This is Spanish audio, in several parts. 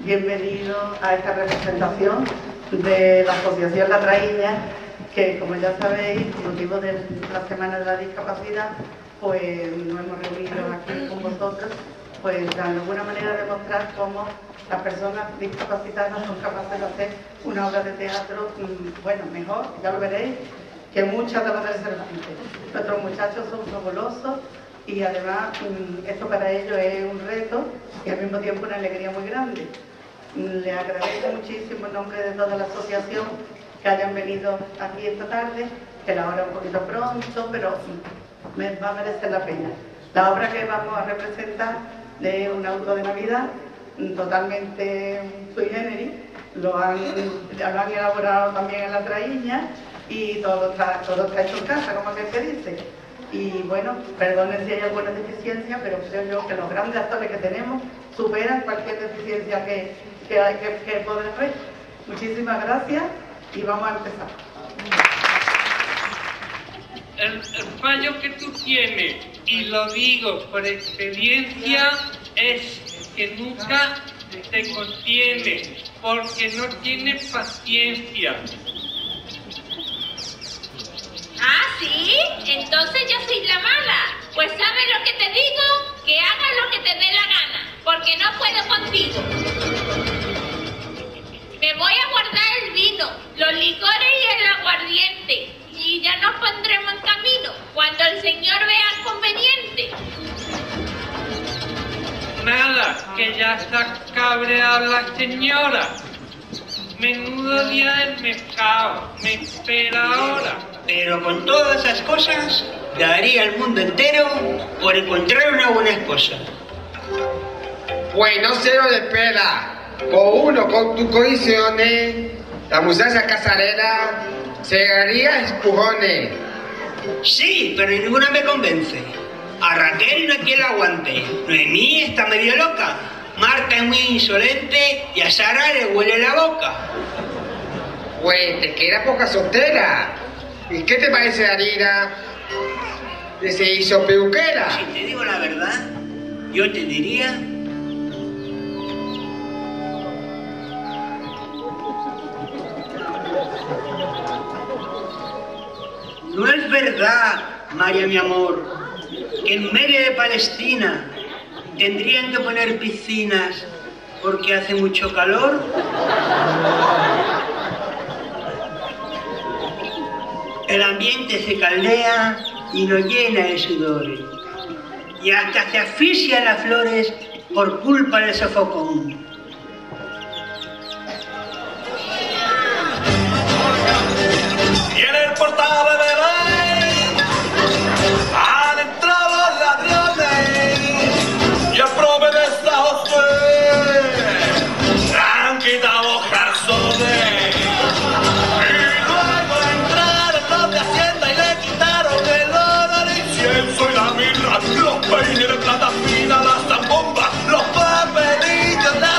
bienvenidos a esta representación de la Asociación La Traíña, que como ya sabéis, con motivo de la Semana de la Discapacidad, pues nos hemos reunido aquí con vosotros, pues de alguna manera demostrar cómo las personas discapacitadas son capaces de hacer una obra de teatro, bueno, mejor, ya lo veréis, que muchas de las del Cervantes. Nuestros muchachos son fabulosos y además esto para ellos es un reto y al mismo tiempo una alegría muy grande. Les agradezco muchísimo en nombre de toda la asociación que hayan venido aquí esta tarde, que la hora es un poquito pronto, pero va a merecer la pena. La obra que vamos a representar es un auto de Navidad, totalmente sui generis, lo han elaborado también en La Traíña y todo está hecho en casa, como aquel que dice. Y bueno, perdonen si hay alguna deficiencia, pero creo yo que los grandes actores que tenemos superan cualquier deficiencia que pueda haber. Muchísimas gracias y vamos a empezar. El fallo que tú tienes, y lo digo por experiencia, es que nunca te contienes, porque no tienes paciencia. ¿Ah, sí? Entonces yo soy la mala. Pues ¿sabes lo que te digo? Que hagas lo que te dé la gana, porque no puedo contigo. Me voy a guardar el vino, los licores y el aguardiente, y ya nos pondremos en camino cuando el señor vea conveniente. Nada, que ya está cabreada la señora. Menudo día del mercado, me espera ahora. Pero con todas esas cosas, daría el mundo entero por encontrar una buena esposa. Pues no se lo espera. Con uno con tus condiciones, la muchacha casarera se haría espujones. Sí, pero ninguna me convence. A Raquel no hay quien la aguante. Noemí está medio loca. Marta es muy insolente y a Sara le huele la boca. Pues te queda poca soltera. ¿Y qué te parece Arina? Que se hizo peluquera. Si te digo la verdad, yo te diría... No es verdad, María mi amor, que en medio de Palestina tendrían que poner piscinas porque hace mucho calor. El ambiente se caldea y lo llena de sudores. Y hasta se asfixian las flores por culpa del sofocón. Y en el portal de Belén han entrado ladrones y a prove de San José han quitado calzones. Y luego entraron los de Hacienda y le quitaron el oro, el incienso y la mirra, los peines de plata fina, las zambombas, los papelillos, la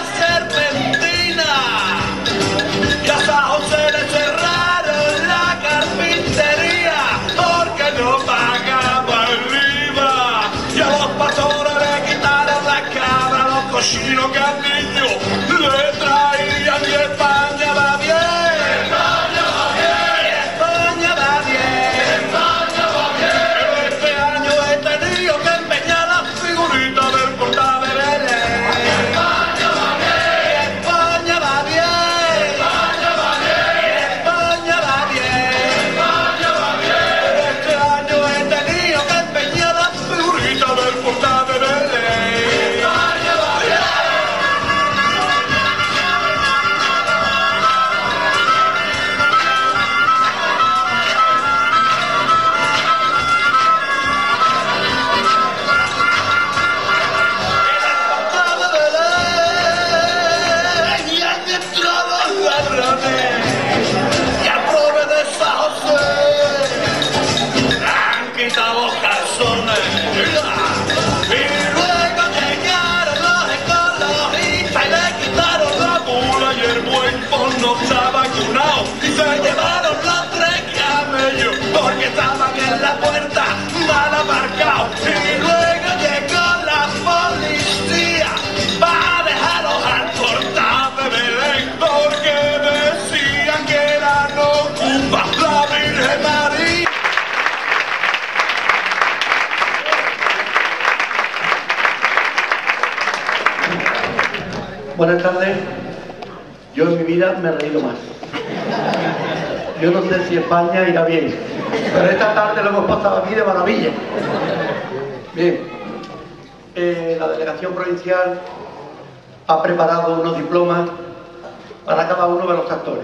Buenas tardes. Yo en mi vida me he reído más. Yo no sé si España irá bien, pero esta tarde lo hemos pasado aquí de maravilla. Bien, la delegación provincial ha preparado unos diplomas para cada uno de los actores.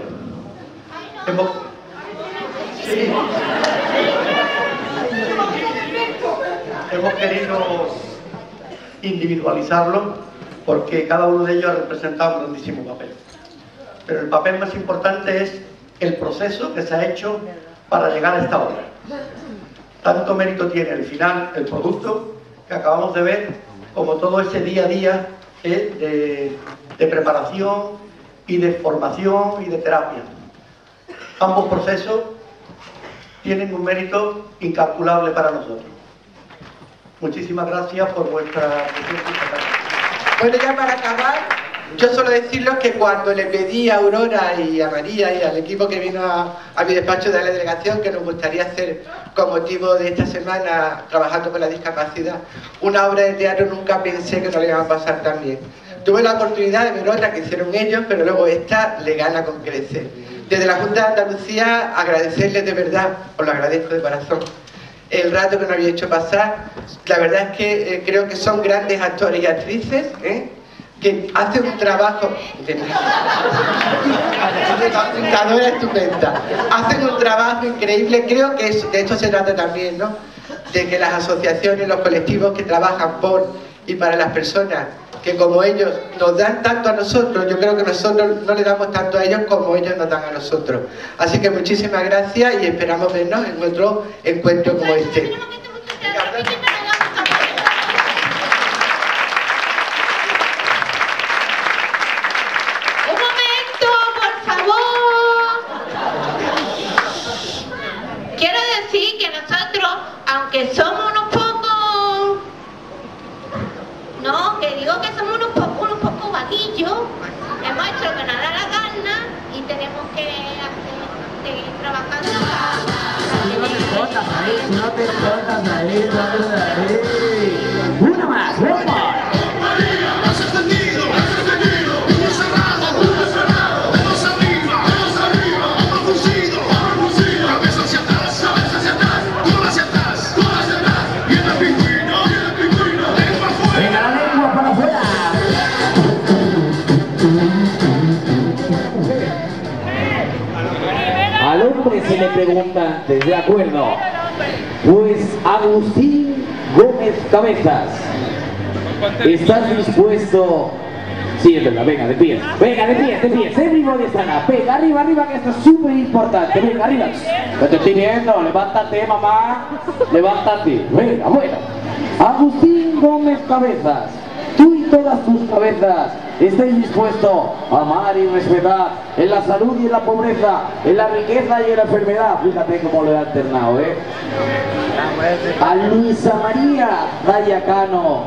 Hemos querido individualizarlo porque cada uno de ellos ha representado un grandísimo papel. Pero el papel más importante es el proceso que se ha hecho para llegar a esta obra. Tanto mérito tiene al final el producto que acabamos de ver, como todo ese día a día de preparación y de formación y de terapia. Ambos procesos tienen un mérito incalculable para nosotros. Muchísimas gracias por vuestra presencia. Bueno, ya para acabar, yo solo deciros que cuando le pedí a Aurora y a María y al equipo que vino a mi despacho de la delegación que nos gustaría hacer con motivo de esta semana trabajando con la discapacidad una obra de teatro, nunca pensé que nos le iban a pasar tan bien. Tuve la oportunidad de ver otra que hicieron ellos, pero luego esta le gana con crecer. Desde la Junta de Andalucía agradecerles de verdad, os lo agradezco de corazón, el rato que nos había hecho pasar. La verdad es que creo que son grandes actores y actrices, que hacen un trabajo de comunicadora estupenda, hacen un trabajo increíble. Creo que de esto se trata también, ¿no? De que las asociaciones, los colectivos que trabajan por y para las personas que como ellos nos dan tanto a nosotros, yo creo que nosotros no le damos tanto a ellos como ellos nos dan a nosotros. Así que muchísimas gracias y esperamos vernos en otro encuentro como este. Un momento, por favor. Quiero decir que nosotros, aunque somos unos pocos, no, que digo que somos unos pocos vaguillos, hemos hecho lo que nos da la gana y tenemos que seguir trabajando No te cortas ahí. Una más, one more. Has extendido, uno cerrado, dedos arriba, producido, cabeza hacia atrás, cola hacia atrás, y el pingüino, lengua afuera. Venga, la lengua para afuera. Al hombre se le pregunta antes, de acuerdo. Pues Agustín Gómez Cabezas, ¿estás dispuesto? Sí, es verdad, venga, de pie, everybody stand up, venga, arriba, que esto es súper importante, venga, arriba. No te estoy viendo, levántate, mamá, levántate, venga, bueno. Agustín Gómez Cabezas, tú y todas tus cabezas, ¿estáis dispuestos a amar y respetar en la salud y en la pobreza, en la riqueza y en la enfermedad? Fíjate cómo lo he alternado, A Luisa María Dayacano,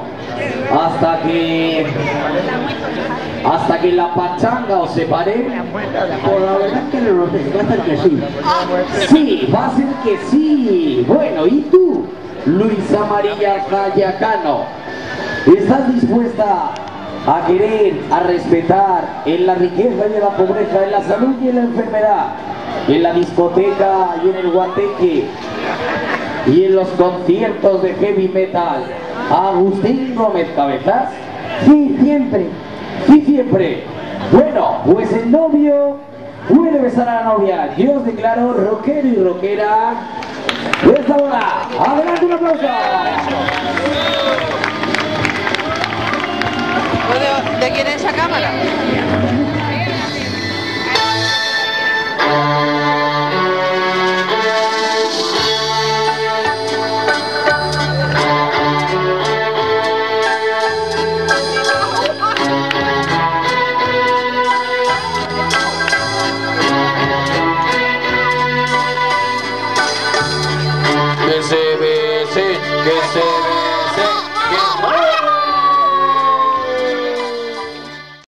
hasta que la pachanga os separe. Por la verdad es que va a ser que sí. Sí, va a ser que sí. Bueno, ¿y tú, Luisa María Dayacano? ¿Estás dispuesta a querer, a respetar en la riqueza y en la pobreza, en la salud y en la enfermedad, en la discoteca y en el guateque y en los conciertos de heavy metal, a Agustín Gómez Cabezas? Sí, siempre. Sí, siempre. Bueno, pues el novio puede besar a la novia. Yo os declaro rockero y rockera de esta hora. Adelante, un aplauso. ¿De quién es esa cámara? Que se bese, que se bese, que...